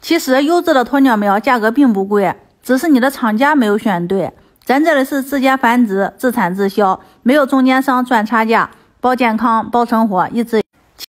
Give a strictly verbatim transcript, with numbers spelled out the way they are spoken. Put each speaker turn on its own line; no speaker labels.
其实优质的鸵鸟苗价格并不贵，只是你的厂家没有选对。咱这里是自家繁殖，自产自销，没有中间商赚差价，包健康，包成活，一直。